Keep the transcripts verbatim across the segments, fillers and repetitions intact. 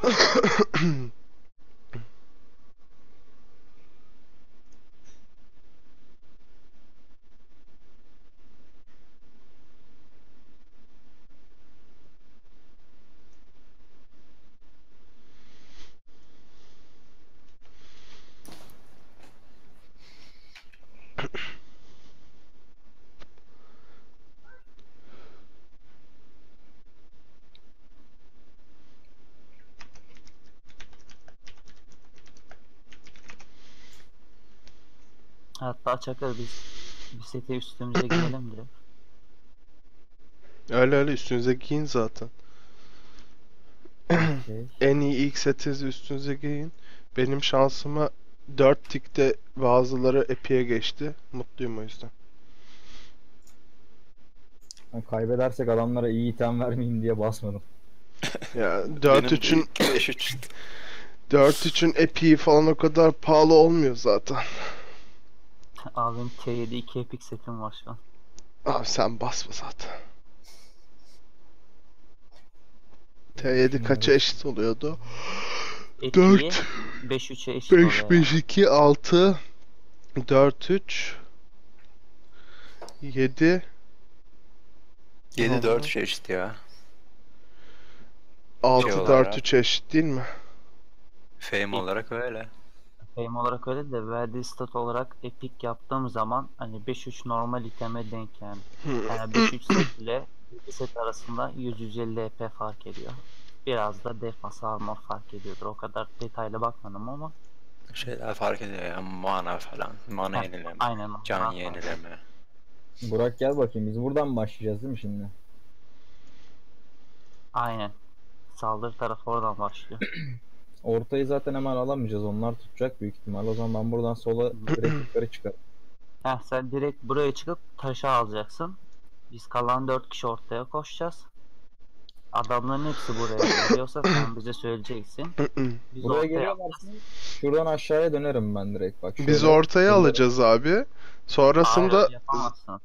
Hatta Çakır biz bir sete üstümüze giyelim direkt. Öyle öyle üstünüze giyin zaten. Okey. En iyi ilk setinizi üstünüze giyin. Benim şansıma dört tikte bazıları Epi'ye geçti. Mutluyum o yüzden. Ben kaybedersek adamlara iyi item vermeyeyim diye basmadım. Ya Benim dört de üçün ilk beş üç. dört üçün Epi'yi falan o kadar pahalı olmuyor zaten. Abim T yedi iki epic setim var şu an. Abi sen basma zaten. T yedi kaça eşit oluyordu? Epi'yi dört, beş üçe eşit beş, oluyor beş, yani. iki, altı, dört, üç, yedi, yedi dört şey işte ya. altı, Şey dört, olarak. üç eşit değil mi? Fame olarak öyle. Fame olarak öyle de verdiği stat olarak epic yaptığım zaman hani beş üç normal iteme denk yani. Yani beş üç set ile iki set arasında yüz yüz elli E P fark ediyor. Biraz da defans armor fark ediyordur. O kadar detaylı bakmadım ama. Şeyler fark ediyor ya. Mana falan. Mana Heh, yenileme. aynen. Can onlar yenileme. Burak gel bakayım, biz buradan başlayacağız değil mi şimdi? Aynen. Saldırı tarafı oradan başlıyor. Ortayı zaten hemen alamayacağız, onlar tutacak büyük ihtimal. O zaman ben buradan sola direkt yukarı çıkarım. Heh, sen direkt buraya çıkıp taşı alacaksın. Biz kalan dört kişi ortaya koşacağız. Adamların hepsi buraya geliyorsa sen bize söyleyeceksin. Biz Buraya ortaya geliyorlarsa şuradan aşağıya dönerim ben direkt, bak şöyle. Biz ortaya Şurada- alacağız abi. Hayır, Sonrasında öyle yapamazsın.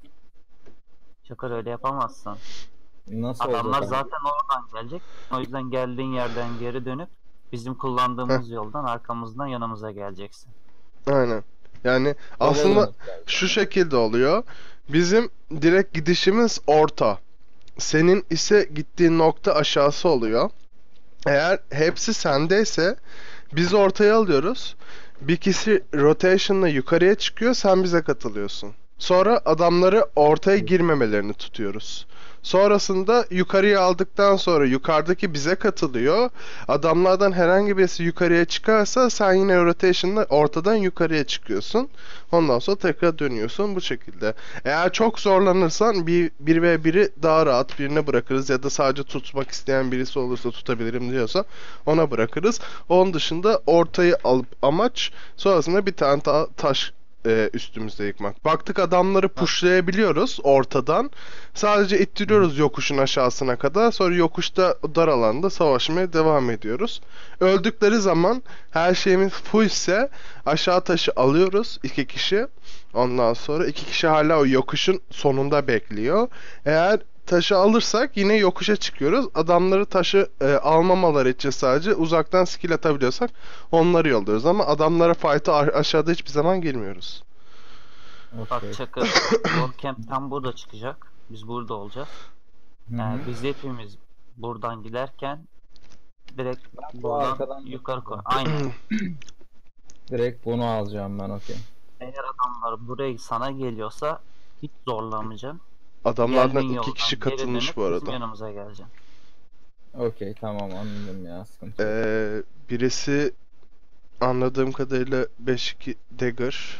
Çakır öyle yapamazsın. Nasıl Adamlar olacak abi? zaten oradan gelecek. O yüzden geldiğin yerden geri dönüp bizim kullandığımız yoldan arkamızdan yanımıza geleceksin. aynen. Yani Sola aslında dönüp geleceğim. şu şekilde oluyor. Bizim direkt gidişimiz orta. Senin ise gittiğin nokta aşağısı oluyor. Eğer hepsi sendeyse biz ortaya alıyoruz. Bir kişi rotation'la yukarıya çıkıyor, sen bize katılıyorsun. Sonra adamları ortaya girmemelerini tutuyoruz. Sonrasında yukarıya aldıktan sonra yukarıdaki bize katılıyor. Adamlardan herhangi birisi yukarıya çıkarsa sen yine rotation'la ortadan yukarıya çıkıyorsun. Ondan sonra tekrar dönüyorsun bu şekilde. Eğer çok zorlanırsan bir, bir ve biri daha rahat birine bırakırız ya da sadece tutmak isteyen birisi olursa tutabilirim diyorsa ona bırakırız. Onun dışında ortayı alıp amaç sonrasında bir tane ta taş e, üstümüzde yıkmak. Baktık adamları pushlayabiliyoruz ortadan. Sadece ittiriyoruz yokuşun aşağısına kadar. Sonra yokuşta dar alanda savaşmaya devam ediyoruz. Öldükleri zaman her şeyimiz full ise aşağı taşı alıyoruz iki kişi. Ondan sonra iki kişi hala o yokuşun sonunda bekliyor. Eğer taşı alırsak yine yokuşa çıkıyoruz. Adamları taşı e, almamaları için sadece uzaktan skill atabiliyorsak onları yolluyoruz. Ama adamlara fight'a aşağıda hiçbir zaman girmiyoruz. Bak Okey. Çakır, Warcamp tam burada çıkacak. Biz burada olacağız. Hı hı. Yani biz hepimiz buradan giderken direkt bu buradan arkadan yukarı koy. Aynen. Direkt bunu alacağım ben, okey. Eğer adamlar buraya sana geliyorsa hiç zorlamayacaksın. Adamlardan Geldiğin iki yoldan kişi geri katılmış dönüp bu bizim arada. yanımıza geleceksin. Okey, tamam, anladım ya, sıkıntı yok. Ee, birisi anladığım kadarıyla beş iki Dagger.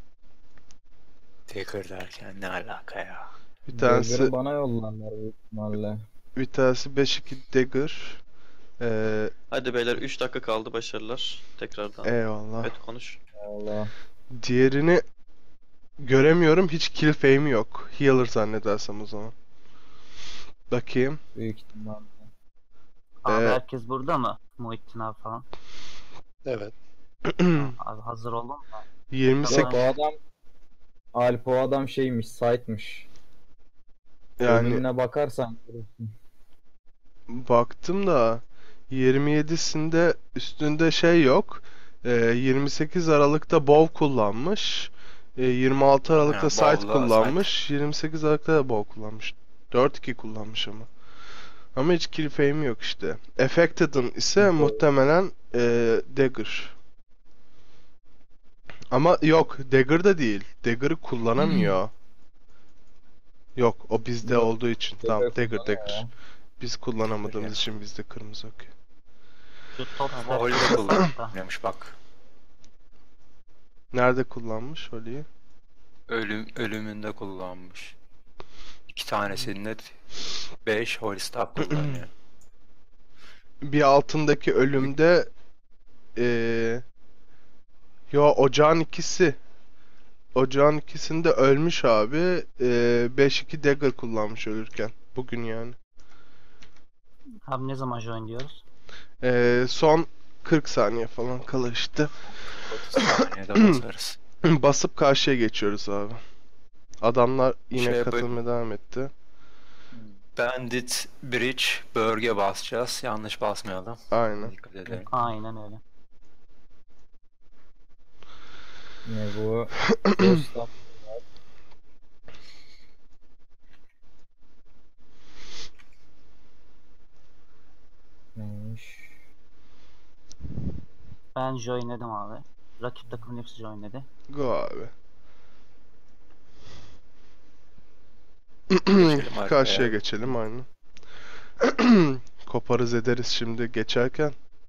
Taker derken ne alaka ya? Bir tanesi Dagger'ı bana yollarlar büyük ihtimalle. bir tanesi beş iki Dagger. Ee, Hadi beyler üç dakika kaldı, başarılar tekrardan. eyvallah. Evet konuş. Allah. Diğerini göremiyorum. Hiç kill fame'i yok. Healer zannedersem o zaman. Bakayım. Büyük ihtimalle. Abi Ee, herkes burada mı? Muhittin abi falan. Evet. Abi hazır oldun mu? yirmi sekiz Yok, o adam Alp, o adam şeymiş, site'mış. yani Ölümüne bakarsan görürsün. baktım da yirmi yedisinde üstünde şey yok. Ee, yirmi sekiz Aralık'ta Bow kullanmış. Ee, yirmi altı Aralık'ta Yani Sight Bow'la kullanmış. yirmi sekiz Aralık'ta da Bow kullanmış. dört iki kullanmış ama. Ama hiç kill fame'i yok işte. Affected'ın ise muhtemelen ee, Dagger. Ama yok, Dagger da değil. Dagger'ı kullanamıyor. Yok, o bizde Yok, olduğu için. Dagger Tamam, Dagger kullanıyor Dagger. ya. Biz kullanamadığımız Dagger. için bizde kırmızı okey. Şu top Ama stack Holly'de kısmında. kullanıyormuş bak. Nerede kullanmış Holly'yi? Ölüm, ölümünde kullanmış. İki tanesinde beş Hollistaff kullanıyor. Bir altındaki ölümde eee yo ocağın ikisi. Ocağın ikisinde ölmüş abi. Eee beş iki Dagger kullanmış ölürken. Bugün yani. Abi ne zaman join diyoruz? Eee son kırk saniye falan kala işte. otuz saniyede basarız. Basıp karşıya geçiyoruz abi. Adamlar yine Şey yapayım. katılmaya devam etti. Bandit Bridge bölge basacağız. Yanlış basmayalım. Aynen. Dikkat edelim. Aynen öyle. Ne bu? Dostlar. Neymiş? Ben joinledim abi. Rakip takımın hepsi joinledi. Go abi. Geçelim arkaya. Karşıya geçelim aynen. Koparız ederiz şimdi geçerken.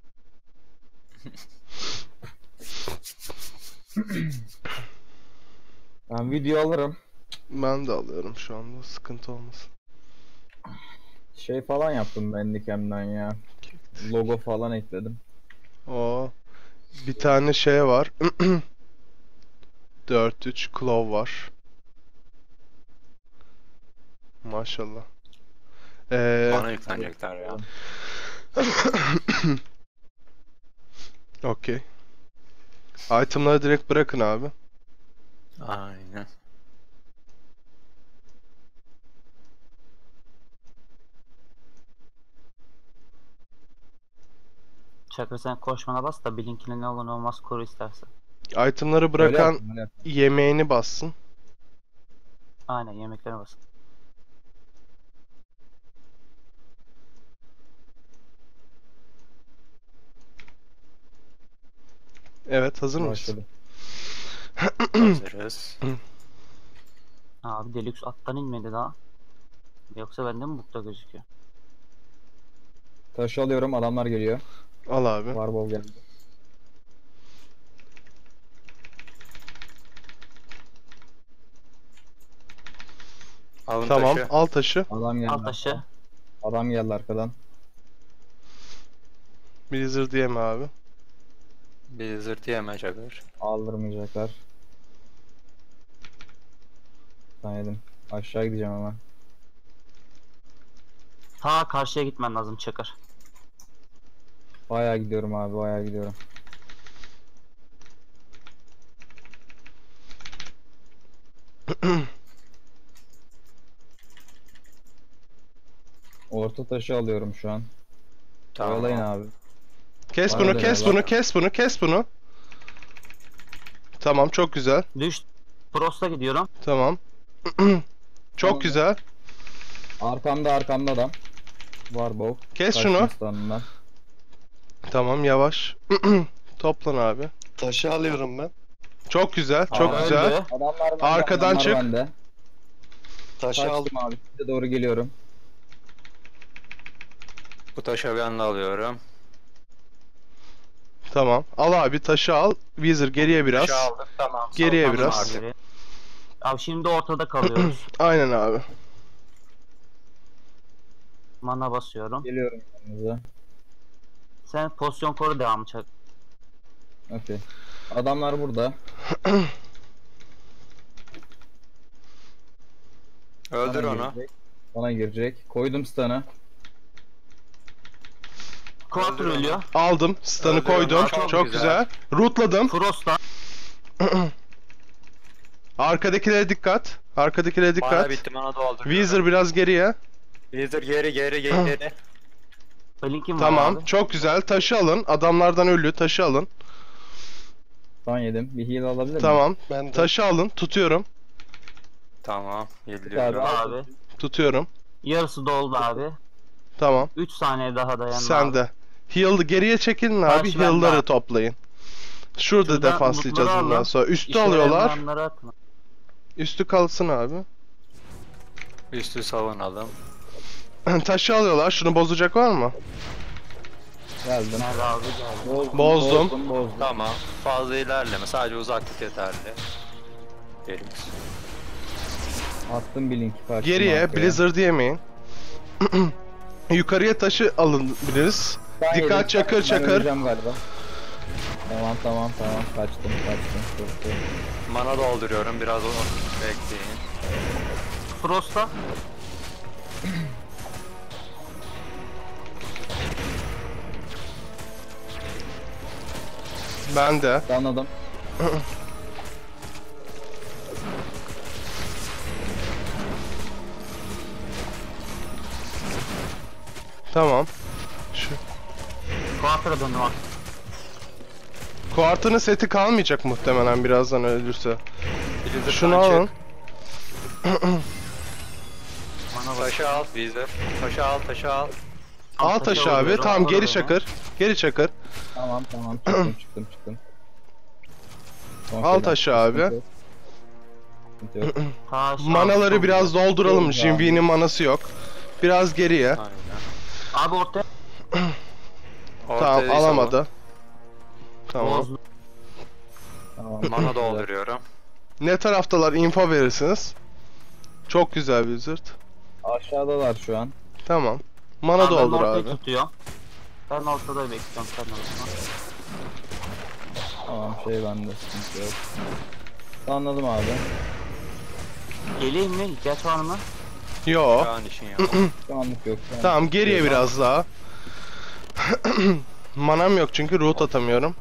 Ben video alırım. Ben de alıyorum şu anda, sıkıntı olmasın. Şey falan yaptım ben Dikem'den ya. Logo falan ekledim. O bir tane şey var. dört üç Claw var. Maşallah. Ee, Bana yüklenecekler ya. Okey. Itemları direkt bırakın abi. Aynen. Çakır sen koşmana bas da Blink'ine ne olur ne olmaz koru istersen. Itemları Öyle bırakan yaptım, öyle yaptım. yemeğini bassın. Aynen yemeklere basın. Evet, hazır mıyız? Başladı. Hazırız. Abi Deluxe attan inmedi daha. Yoksa bende mi bukta gözüküyor? Taşı alıyorum, adamlar geliyor. Al abi. Warbol geldi. Alın Tamam, taşı. al taşı. Adam geldi. Al taşı. Adam geldi arkadan. Blizzard diyeme abi. Bir zırt yemeyecekler. Aldırmayacaklar. Ben yedim. Aşağı gideceğim hemen. Ta karşıya gitmen lazım Çakır. Bayağı gidiyorum abi, bayağı gidiyorum. Orta taşı alıyorum şu an. Oyalayın abi. Kes Bana bunu, da kes ver bunu, bak. kes bunu, kes bunu. Tamam, çok güzel. Düş. Prost'a gidiyorum. Tamam. Çok Tamam. güzel. Arkamda arkamda adam. Warbow. Kes Kaçtım şunu. standından. Tamam, yavaş. Toplan abi. Taşı alıyorum ben. Çok güzel, çok Aa, güzel. öldü. Adamlar bende, Arkadan adamlar çık. Bende. Taşı aldım. Kaçtım abi. Size doğru geliyorum. Bu taşı ben de alıyorum. Tamam. Al abi, taşı al. Wizard geriye biraz. Taşı aldık tamam. Geriye Sallanın biraz. artık. Geri. Abi şimdi ortada kalıyoruz. Aynen abi. Mana basıyorum. Geliyorum yanınıza. Sen pozisyon koru devamı Çakır. Okey. Adamlar burada. Öldür Bana onu. girecek. Bana girecek. Koydum stun'ı. Quattro Öldür onu. ölüyor. Aldım. Stun'ı Öldür koydum. onu. Çok, Çok güzel. güzel. Rootladım. Frost'ta. Arkadakilere dikkat. Arkadakilere Mana dikkat. bitti mana doldur. Wizard biraz geriye. Wizard geri geri geri geri. Blink'im var Tamam, abi. çok güzel. Taşı alın. Adamlardan ölü taşı alın. Son yedim. Bir heal alabilir miyim? Tamam. Ben de. Taşı alın. Tutuyorum. Tamam. Abi, Yediliyorum. Abi. Tutuyorum. Yarısı doldu abi. Tamam. üç saniye daha dayan Sen abi. de. Heal geriye çekilin abi. Karşı bende Heal'ları abi. toplayın. Şurada Şuradan defanslayacağız mutluları bundan alın. sonra. Üstü İşe alıyorlar. yaramayanları atma. Üstü kalsın abi. Üstü savunalım. Taşı alıyorlar. Şunu bozacak var mı? Geldim. Nerede abi geldi. Bozdum. Bozdum. Bozdum. bozdum. Tamam. Fazla ilerleme. Sadece uzaklık yeterli. Gelin. Attım bir linki karşıma. Geriye arkaya. Blizzard yemeyin. Yukarıya taşı alabiliriz. Ben Dikkat, yedim. çakır, Ben çakır. öleceğim galiba. Tamam tamam tamam kaçtım kaçtım. Çok iyi. Mana dolduruyorum. Biraz o bekleyin. Frost'a. Ben de. Anladım. Tamam. Şu Kuaföre döndüm abi. Kuartının seti kalmayacak muhtemelen birazdan ölürse. Blizzard'dan Şunu çık. alın. Bana bak. Taşı al. Blizzard. Taşı al. Taşı al. Al taşı abi. alıyorum, Tamam, geri alıyorum. çakır. Geri çakır. Tamam tamam çıktım çıktım çıktım. Son Al şeyden. taşı abi. Sıkıntı yok. Sıkıntı yok. Taş, Manaları aldım. biraz dolduralım. Yok Jinvi'nin manası yok. Biraz geriye. Aynen. Abi ortaya Tamam, Ortaya alamadı. Tamam. bozdu. Tamam. Mana dolduruyorum. Ne taraftalar info verirsiniz. Çok güzel Blizzard. Aşağıdalar şu an. Tamam. Mana Abi ben doldur ortayı abi. tutuyorum. Ben ortada bekliyorum sen ortada. Tamam şey bende sıkıntı yok. Anladım abi. Geleyim mi? İhtiyaç var mı? Yo. Şu an işin yok. Şu anlık yok. Şu an- Tamam, geriye biraz daha. Manam yok çünkü root atamıyorum.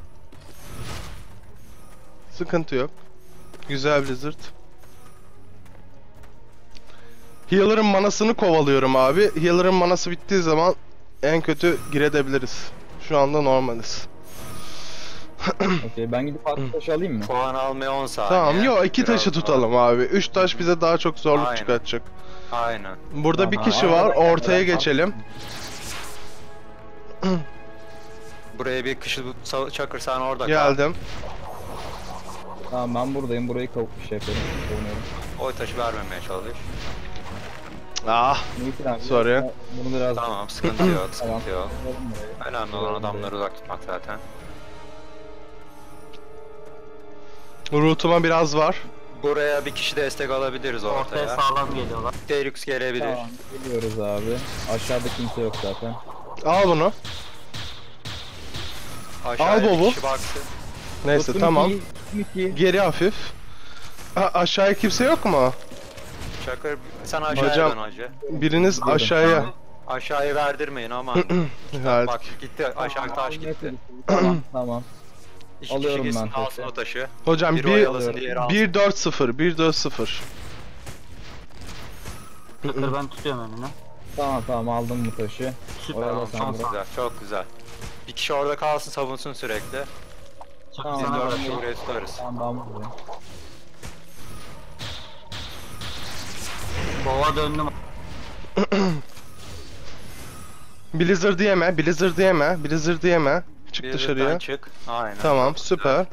Sıkıntı yok. Güzel Blizzard. Healer'ın manasını kovalıyorum abi. Healer'ın manası bittiği zaman en kötü girebiliriz. Şu anda normaliz. Okey ben gidip farklı taşı alayım mı? Puan almaya on saniye. Tamam, yo iki Biraz taşı daha. tutalım abi. Üç taş bize daha çok zorluk Aynen. çıkartacak. Aynen. Burada bir Tamam. kişi var. Arkadan Ortaya gelen- geçelim. Buraya bir kışı sa- çakır sen orada kal. Geldim. Tamam ben buradayım. Burayı kavuk bir şey yapıyorum. Savunuyorum. O taşı vermemeye çalış. Ah. Neyse abi. Sorry. Bunu biraz... Tamam, sıkıntı yok, Tamam. sıkıntı yok. Alalım burayı. Önemli olan adamları uzak tutmak zaten. Root'uma biraz var. Buraya bir kişi destek alabiliriz Ortaya ortaya. sağlam geliyorlar. Deluxe gelebilir. Tamam geliyoruz abi. Aşağıda kimse yok zaten. Al bunu. Aşağıya Al bir Bob'u. kişi baksın. Neyse, Tuttum tamam. ikiyi, tuttum ikiyi. Geri hafif. A aşağıya kimse yok mu? Çakır sen aşağıya Hocam. dön hacı. Biriniz Buyurun. aşağıya. Aşağıya verdirmeyin aman. Evet. Bak gitti aşağı taş gitti. Tamam tamam. İki Alıyorum kişi ben gitsin alsın taşı. o taşı. Hocam Biri bir oyalasın diğeri alsın. bir dört sıfır, bir dört sıfır. Tekrar ben tutuyorum önüne. Tamam tamam aldım bu taşı. Süper. Oraya Tamam, da sen Çok çok bırak. güzel, çok güzel. Bir kişi orada kalsın, savunsun sürekli. Çok Tamam, Biz sana ben dört bırakıyorum. kişi bırakıyorum. buraya tutarız. Tamam ben buradayım. Bova döndüm. Blizzard yeme, Blizzard yeme, Blizzard yeme. Çık Blizzard'dan dışarıya. çık. Aynen. Tamam, Çok süper.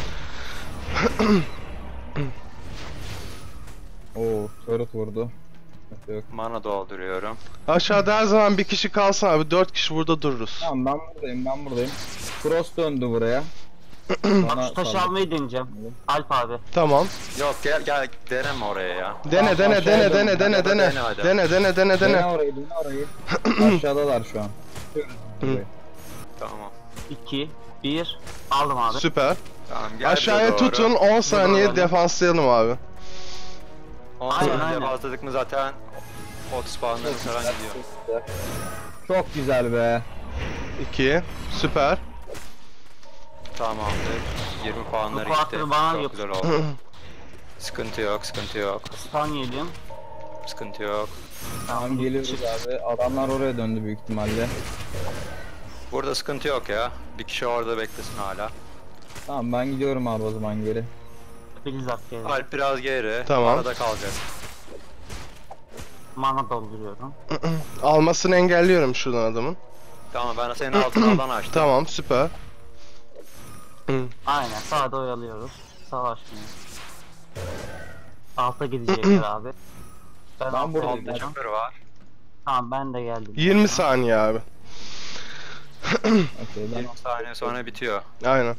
Oo turret vurdu. Yok, yok. Mana dolduruyorum. Aşağıda her zaman bir kişi kalsın abi. Dört kişi burada dururuz. Tamam ben buradayım ben buradayım. Cross döndü buraya. Bak şu taşı saldı. almayı deneyeceğim. Alp abi. Tamam. Yok gel gel deneme oraya ya. Dene, dene, aşağıya dene, dön. dene, dene, Ya da dene. dene hadi. Dene, dene, dene, Dene dene. orayı dene orayı. Aşağıdalar şu an. Burayı. Tamam. iki, bir. Aldım abi. Süper. Tamam gel Aşağıya bize doğru. tutun, on saniye Doğru. defanslayalım abi. on Aynen, saniye aynen. fazladık mı zaten otuz puanları falan gidiyor. Çok güzel be. iki. Süper. Tamamdır. yirmi puanları Bu gitti. quarter'ı bana Çok yap- güzel oldu. Sıkıntı yok, sıkıntı yok. Stun yedim. Sıkıntı yok. Tamam geliyoruz abi. Adamlar oraya döndü büyük ihtimalle. Burada sıkıntı yok ya. Bir kişi orada beklesin hala. Tamam ben gidiyorum abi o zaman geri. Blizzard geldi. Alp biraz geri. Tamam. Arada kalacak. Mana dolduruyorum. Almasını engelliyorum şuradan adamın. Tamam ben senin altına alan açtım. Tamam, süper. Hı. Aynen sağda oyalıyoruz. Savaşmıyor. Alta gidecekler abi. Ben, Ben alta buradayım. Altta gideceğim. çöpür var. Tamam ben de geldim. yirmi saniye abi. Okey ben yirmi saniye sonra bitiyor. Aynen.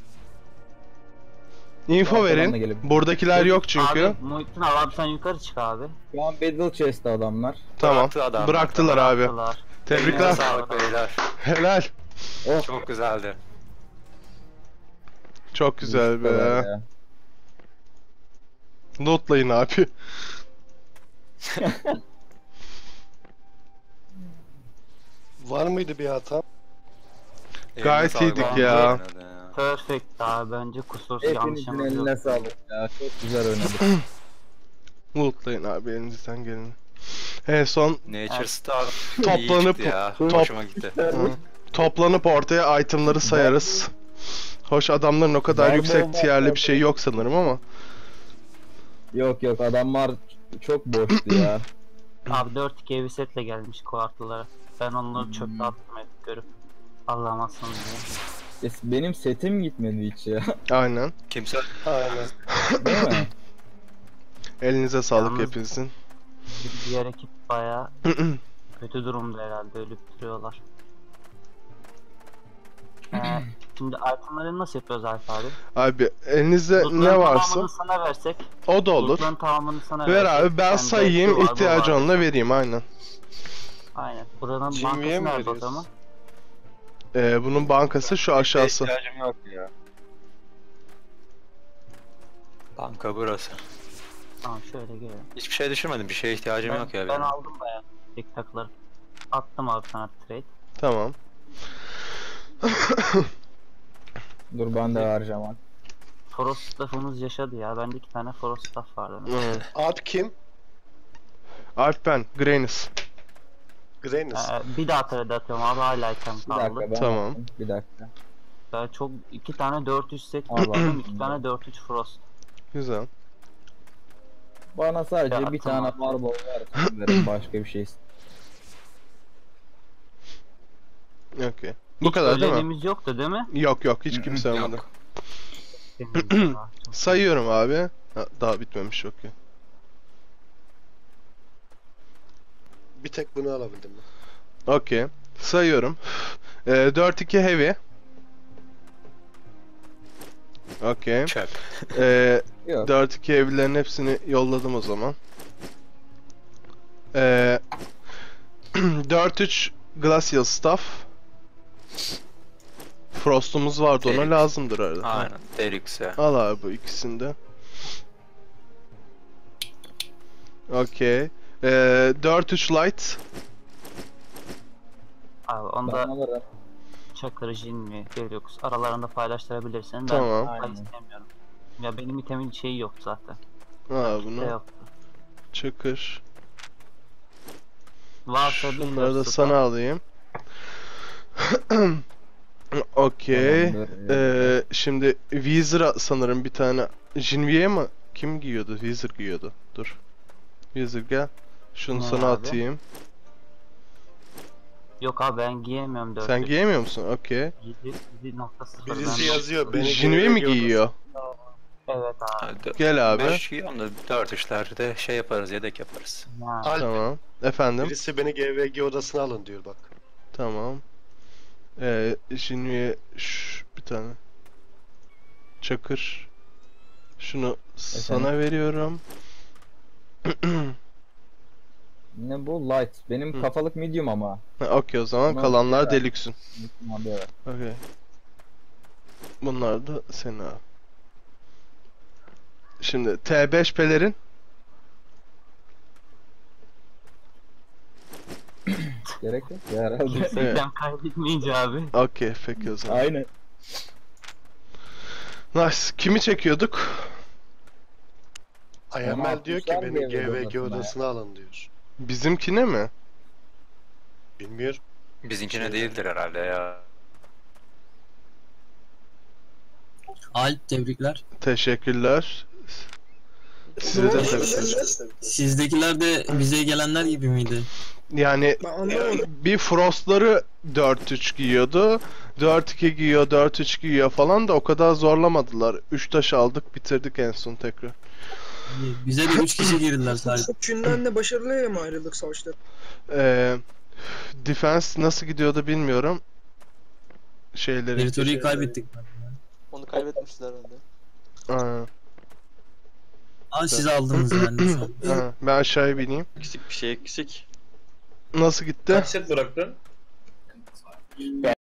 Info Arkadan da verin. gelip- Buradakiler yok çünkü. Abi Muhittin abi sen yukarı çık abi. şu an Battle Chest'te adamlar. Tamam. Bıraktı adamlar. Bıraktılar abi. Bıraktılar. Tebrikler. Sağlık beyler. Helal. Oh. Çok güzeldi. Çok güzel Bu kadar be. ya. Lootlayın abi. Var mıydı bir hata? Gayet Eline sağlık iyiydik abi. ya. Perfect abi bence kusursuz Hepinizin yanlışımız eline yok. sağlık ya. Çok güzel oynadık. Lootlayın abi elinizden geleni. En son Nature Star Toplanıp- iyi çıktı ya. top- Hoşuma gitti. Hı. toplanıp ortaya itemları sayarız. Hoş adamların o kadar Ben yüksek bu- tierli bir şey yok sanırım ama. Yok yok adamlar çok boştu ya. Abi dört iki evi setle gelmiş kuartlılara. Ben onları çöpe attım hep görüp. Allah'ımasın diye. E, Benim setim gitmedi hiç ya. Aynen. Kimse Aynen. Değil mi? Elinize sağlık Yalnız- hepinizin. Bir diğer ekip bayağı kötü durumda herhalde ölüp duruyorlar. Ee, şimdi itemları nasıl yapıyoruz Alp abi? Abi elinizde Lootların ne varsa tamamını sana versek. o da olur. Lootların tamamını sana Ver versek. abi ben Sende sayayım, şu var, bu ihtiyacı var. olanla vereyim aynen. Aynen. Buranın Jimmy bankası mi nerede o veriyorsun? zaman? Ee, bunun bankası şu aşağısı. ihtiyacım yok ya. Banka burası. Tamam şöyle gelelim. Hiçbir şey düşürmedim. Bir şeye ihtiyacım Ben, yok ya ben benim. aldım bayağı tek takıları. Attım abi sana trade. Tamam. Dur ben de vereceğim abi. Frost staff'ımız yaşadı ya. Bende iki tane Frost staff vardı. Hı. Ad kim? Alp ben, Granis. Grenis. Ee, bir daha trade atıyorum abi hala item Bir kaldı. dakika ben Tamam. yaptım. Bir dakika. Ben çok iki tane dört yüz set Al aldım. bakalım. iki tane dört üç Frost. Güzel. Bana sadece Ya, bir tamam. tane marble versin verin başka bir şey. Okey. Bu kadar değil mi? Ödevimiz yoktu değil mi? Yok yok hiç kimse almadı. Yok. Benim ya, çok- Sayıyorum abi. Ha, daha bitmemiş okey. Bir tek bunu alabildim ben. Okey. Sayıyorum. Ee, dört iki heavy. Okey. Çöp. Ee, Yok. dört iki heavy'lerin hepsini yolladım o zaman. Ee, dört üç glacial staff. Frost'umuz vardı ona Delik. lazımdır arada. Aynen. Deluxe. Al abi bu ikisini de. Okey. Ee, dört üç light. Abi Ben onda alırım. Çakır, Jin mi, Deluxe aralarında paylaştırabilirsin. Ben Tamam. pay Aynen. istemiyorum. Ya benim itemin şeyi yok zaten. Aa Ne bunu. yoktu. Çakır. Varsa bir Şunları da first sana staff. alayım. Okey. Tamamdır. Ee, şimdi Weezer'a sanırım bir tane Jinviye mi? Kim giyiyordu? Weezer giyiyordu. Dur. Weezer gel. Şunu Ne sana abi? atayım. Yok abi ben giyemiyorum dört. Sen giyemiyor musun? Okey. yedi nokta sıfır. Birisi Ben- yazıyor. Beni Jinviye mi görüyor giyiyor? Evet abi. Hadi. Gel abi. beş giyiyorum da dört üçlerde şey yaparız, yedek yaparız. Ha. Alp, Tamam. Efendim? birisi beni G V G odasına alın diyor bak. Tamam. Ee, Jinviye şş, bir tane. Çakır. Şunu sana veriyorum. Ne bu? Light. Benim Hı. kafalık medium ama. Ha, okey o zaman Tamam, kalanlar güzel. deluxe'ün. Medium abi, evet. Okey. Bunlar da senin abi. Şimdi T beş pelerin. Gerek yok ya herhalde. Kimseden kaybetmeyince abi. Okey peki o zaman. Aynen. Nice. Kimi çekiyorduk? I M L diyor ki atmışlar beni G V G G V G odasına ya. odasına alın diyor. Bizimkine mi? Bilmiyorum. Bizimkine değildir herhalde ya. Alp tebrikler. Teşekkürler. Size de teşekkürler. Sizdekiler de bize gelenler gibi miydi? Yani Ben anlamadım. bir Frost'ları dört üç giyiyordu. dört iki giyiyor, dört üç giyiyor falan da o kadar zorlamadılar. üç taş aldık, bitirdik en son tekrar. Bize de üç kişi girdiler sadece. Künden de başarılıya mı ayrıldık savaşta? Ee, Defense nasıl gidiyordu bilmiyorum. Şeyleri. Teritoriyi kaybettik. Onu kaybetmişler herhalde. Aa, Aa siz aldınız yani. şu an. aa, ben aşağıya bineyim. Eksik bir şey eksik. Nasıl gitti? Kaç set bıraktın?